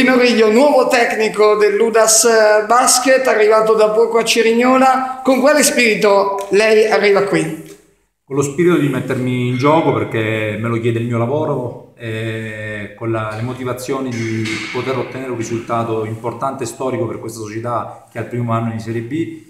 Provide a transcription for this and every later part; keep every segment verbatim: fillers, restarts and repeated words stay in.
Agostino Riglio, nuovo tecnico dell'Udas Basket, arrivato da poco a Cerignola. Con quale spirito lei arriva qui? Con lo spirito di mettermi in gioco, perché me lo chiede il mio lavoro, e con la, le motivazioni di poter ottenere un risultato importante e storico per questa società che è al primo anno di Serie B.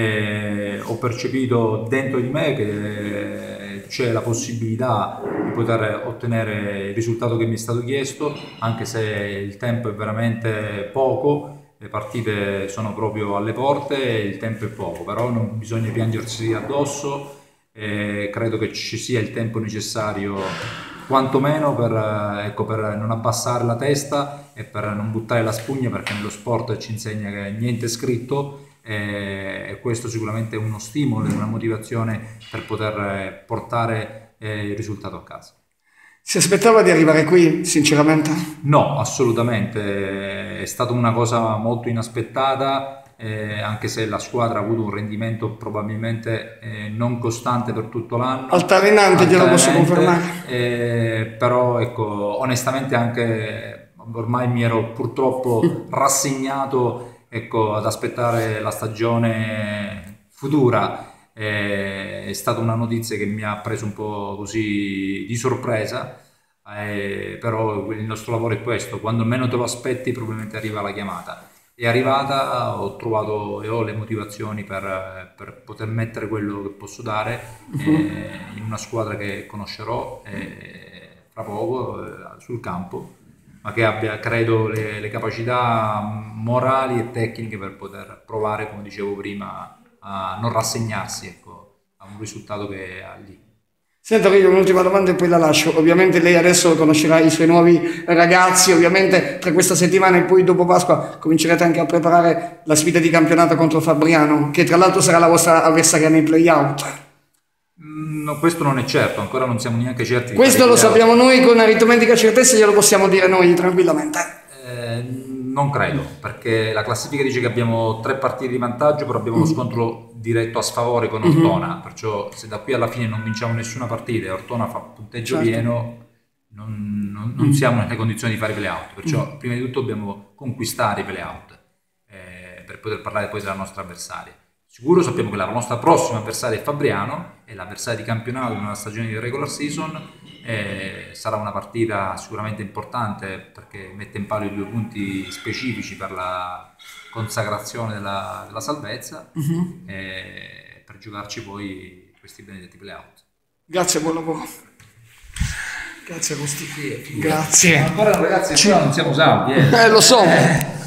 E ho percepito dentro di me che c'è la possibilità di poter ottenere il risultato che mi è stato chiesto, anche se il tempo è veramente poco, le partite sono proprio alle porte e il tempo è poco, però non bisogna piangersi addosso. E credo che ci sia il tempo necessario quantomeno per, ecco, per non abbassare la testa e per non buttare la spugna, perché nello sport ci insegna che niente è scritto, e questo sicuramente è uno stimolo e una motivazione per poter portare il risultato a casa. Si aspettava di arrivare qui, sinceramente? No, assolutamente, è stata una cosa molto inaspettata. Eh, anche se la squadra ha avuto un rendimento probabilmente eh, non costante per tutto l'anno, altalenante, glielo posso confermare, eh, però ecco, onestamente anche ormai mi ero purtroppo rassegnato, ecco, ad aspettare la stagione futura. Eh, è stata una notizia che mi ha preso un po' così di sorpresa, eh, però il nostro lavoro è questo: quando meno te lo aspetti probabilmente arriva la chiamata. È arrivata, ho trovato e ho le motivazioni per, per poter mettere quello che posso dare eh, in una squadra che conoscerò eh, fra poco eh, sul campo, ma che abbia, credo, le, le capacità morali e tecniche per poter provare, come dicevo prima, a non rassegnarsi, ecco, a un risultato che ha lì. Senta, io un'ultima domanda e poi la lascio. Ovviamente lei adesso conoscerà i suoi nuovi ragazzi, ovviamente tra questa settimana e poi dopo Pasqua comincerete anche a preparare la sfida di campionato contro Fabriano, che tra l'altro sarà la vostra avversaria nei play-out. No, questo non è certo, ancora non siamo neanche certi. Questo lo sappiamo noi con aritmetica certezza, glielo possiamo dire noi tranquillamente. Eh, non credo, perché la classifica dice che abbiamo tre partite di vantaggio, però abbiamo uno scontro diretto a sfavore con Ortona, mm-hmm. perciò se da qui alla fine non vinciamo nessuna partita e Ortona fa punteggio certo. pieno, non, non, non mm. siamo nelle condizioni di fare play-out, perciò mm. prima di tutto dobbiamo conquistare i play-out eh, per poter parlare poi della nostra avversaria. Sicuro sappiamo che la nostra prossima avversaria è Fabriano, è l'avversaria di campionato in una stagione di regular season, eh, sarà una partita sicuramente importante perché mette in palio i due punti specifici per la consacrazione della, della salvezza, uh-huh. eh, per giocarci poi questi benedetti play-out. Grazie, buon lavoro. Grazie Agostino. Grazie. Ancora ragazzi, ancora non siamo salvi. Eh, eh lo so. Eh.